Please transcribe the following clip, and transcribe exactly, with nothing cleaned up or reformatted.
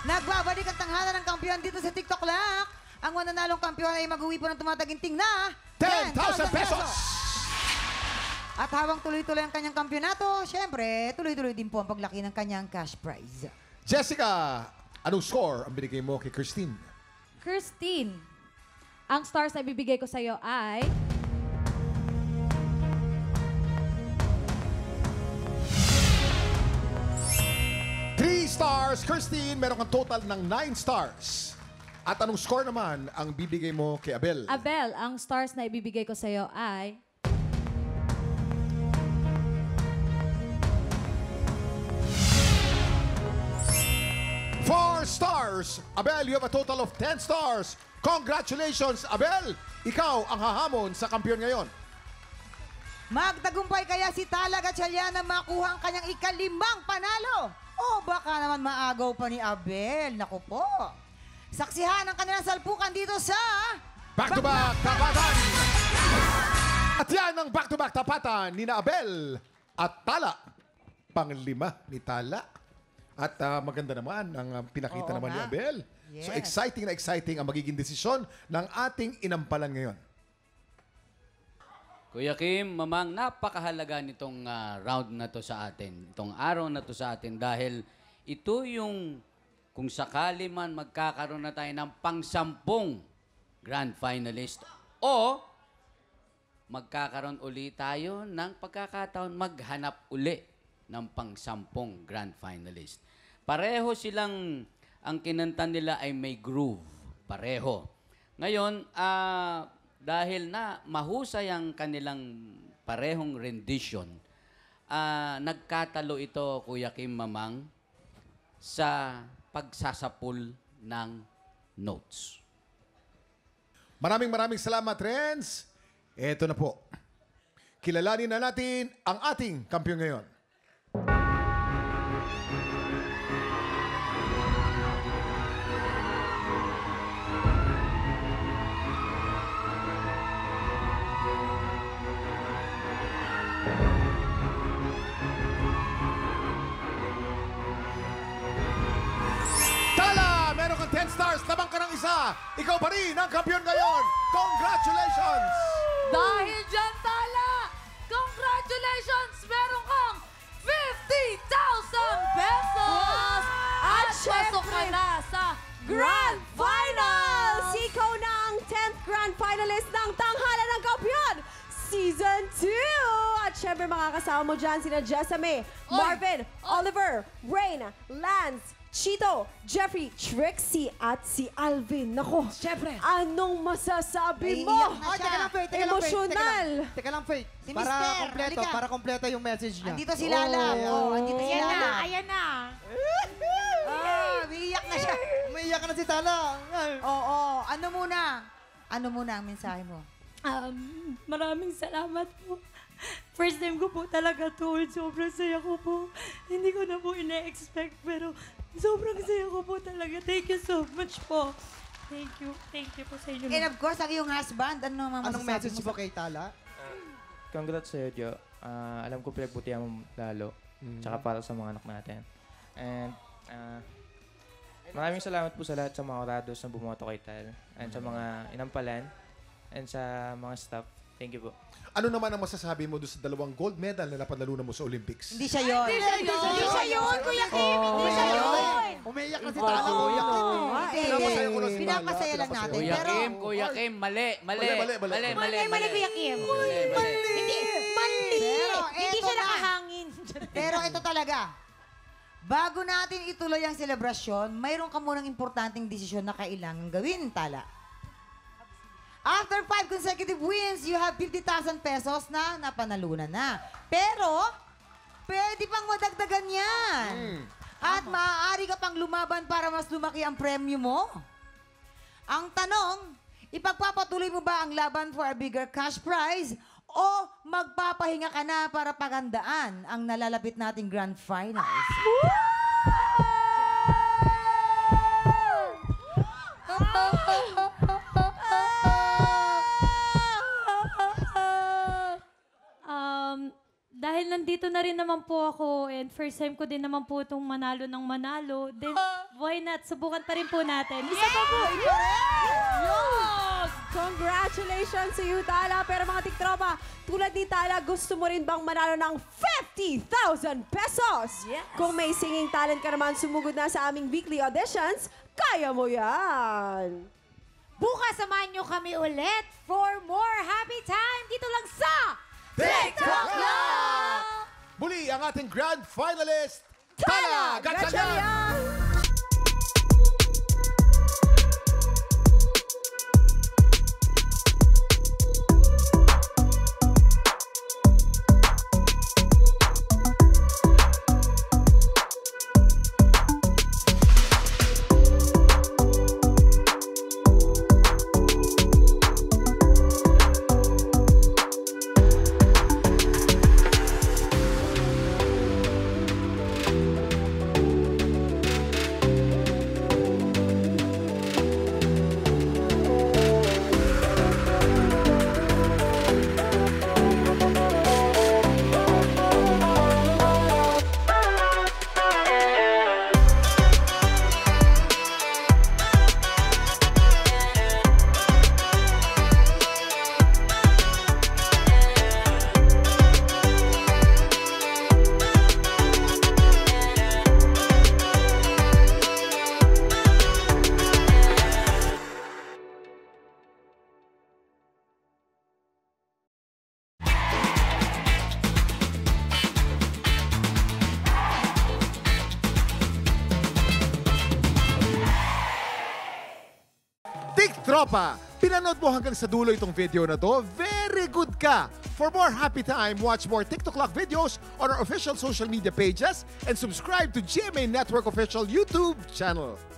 Nagbabalik ang tanghalan ng kampiyon dito sa TikTok Lock. Ang mananalong kampiyon ay mag-uwi po ng tumataginting na ten thousand pesos! At habang tuloy-tuloy ang kanyang kampyonato, syempre, tuloy-tuloy din po ang paglaki ng kanyang cash prize. Jessica, anong score ang binigay mo kay Christine? Christine, ang stars na ibibigay ko sa'yo ay... Three stars, Christine. Meron kang total ng nine stars. At anong score naman ang bibigay mo kay Abel? Abel, ang stars na ibibigay ko sa'yo ay... Four stars. Abel, you have a total of ten stars. Congratulations, Abel! Ikaw ang hahamon sa kampiyon ngayon. Magtagumpay kaya si Tala Gatchalian na makuha ang kanyang ikalimang panalo? O baka naman maagaw pa ni Abel? Naku po. Saksihan ang kanilang salpukan dito sa... Back-to-back tapatan! At yan ang back-to-back tapatan ni na Abel at Tala. Panglima ni Tala. At uh, maganda naman ang uh, pinakita Oo naman ni nga. Abel. Yes. So exciting na exciting ang magiging desisyon ng ating inampalan ngayon. Kuya Kim, Mamang, napakahalaga nitong uh, round na to sa atin. Itong araw na to sa atin dahil ito yung kung sakali man magkakaroon na tayo ng pang-sampung grand finalist o magkakaroon uli tayo ng pagkakataon maghanap uli ng pang-sampung grand finalist. Pareho silang, ang kinanta nila ay may groove. Pareho. Ngayon, ah... Uh, dahil na mahusay ang kanilang parehong rendition, uh, nagkatalo ito, Kuya Kim, Mamang, sa pagsasapul ng notes. Maraming maraming salamat, friends. Eto na po. Kilalanin na natin ang ating kampiyon ngayon. ten stars, lamang ka ng isa. Ikaw pa rin ang kampiyon ngayon. Congratulations! Dahil dyan, Tala, congratulations! Meron kang fifty thousand pesos! At pasok ka na sa Grand Finals! Ikaw na ang tenth Grand Finalist ng Tanghalan ng Kampiyon Season two! At syempre makakasama mo dyan sina Jessame, Marvin, Oliver, Rain, Lance, Chito, Jeffrey, Trixie, at si Alvin. Nako, Siyempre. Anong masasabi mo? Naiiyak na siya. Teka lang, Faith. Teka lang, Faith. Emosyonal. Teka lang, teka lang, Faith. Si Para Mister, kompleto, halika. para kompleto yung message niya. Andito si Lala. Oh, andito si Ayan Lala. na, ayan na. Ah, umiiyak na siya. Umiiyak ka na si Tala. Ay. Oo, ano muna? Ano muna ang mensahe mo? Um, maraming salamat po. First time ko po talaga to. Sobrang saya ko po. Hindi ko na po ina-expect pero sobrang saya ko po talaga. Thank you so much po. Thank you. Thank you po sa inyo. And of course, ang iyong husband, ano naman Anong masasabi message mo mo kay Tala? Congrats sa'yo, Jo. Ah, alam ko pinagbutihan mo lalo. Tsaka para sa mga anak natin. And ah, maraming salamat po sa lahat sa mga orados na bumoto kay Tal. And sa mga inampalan. And sa mga staff. Thank you po. Ano naman ang masasabi mo doon sa dalawang gold medal na napanalunan mo sa Olympics? Hindi siya yun. Hindi siya yun. Hindi siya yun, Kuya Kim. Hindi siya yun. Umiiyak na si Tala. Umiiyak na. Hindi, Pinapasaya ko na si Tala. pinapasaya lang Pinapasaya. natin. Kuya Pero, Kim, Kuya Kim, mali, mali. Mali, mali, mali. Mali, mali, Mali, Kuya Kim. Mali, mali. Hindi, mali. Pero, Hindi eto siya na. nakahangin. pero ito talaga. Bago natin ituloy ang selebrasyon, mayroon ka munang importanteng desisyon na kailangan gawin, Tala. After five consecutive wins, you have fifty thousand pesos na napanalunan na. Pero, pwede pang madagdagan yan. Mm. At maaari ka pang lumaban para mas lumaki ang premyo mo. Ang tanong, ipagpapatuloy mo ba ang laban for a bigger cash prize o magpapahinga ka na para pagandaan ang nalalapit nating grand finals? Um, dahil nandito na rin naman po ako and first time ko din naman po itong manalo ng manalo, then why not? Subukan pa rin po natin. Isa pa po. Yes! Congratulations sa iyo, Tala. Pero mga tiktropa, tulad ni Tala, gusto mo rin bang manalo ng fifty thousand pesos? Yes. Kung may singing talent ka naman, sumugod na sa aming weekly auditions, kaya mo yan! Bukas samahan nyo kami ulit for more happy time dito lang sa TikTok Club! Muli ang ating grand finalist, Tala Gatchalian! Gatchalian! Tropa, pinanood mo hanggang sa dulo itong video na to? Very good ka! For more happy time, watch more TikTok Clock videos on our official social media pages and subscribe to G M A Network official YouTube channel.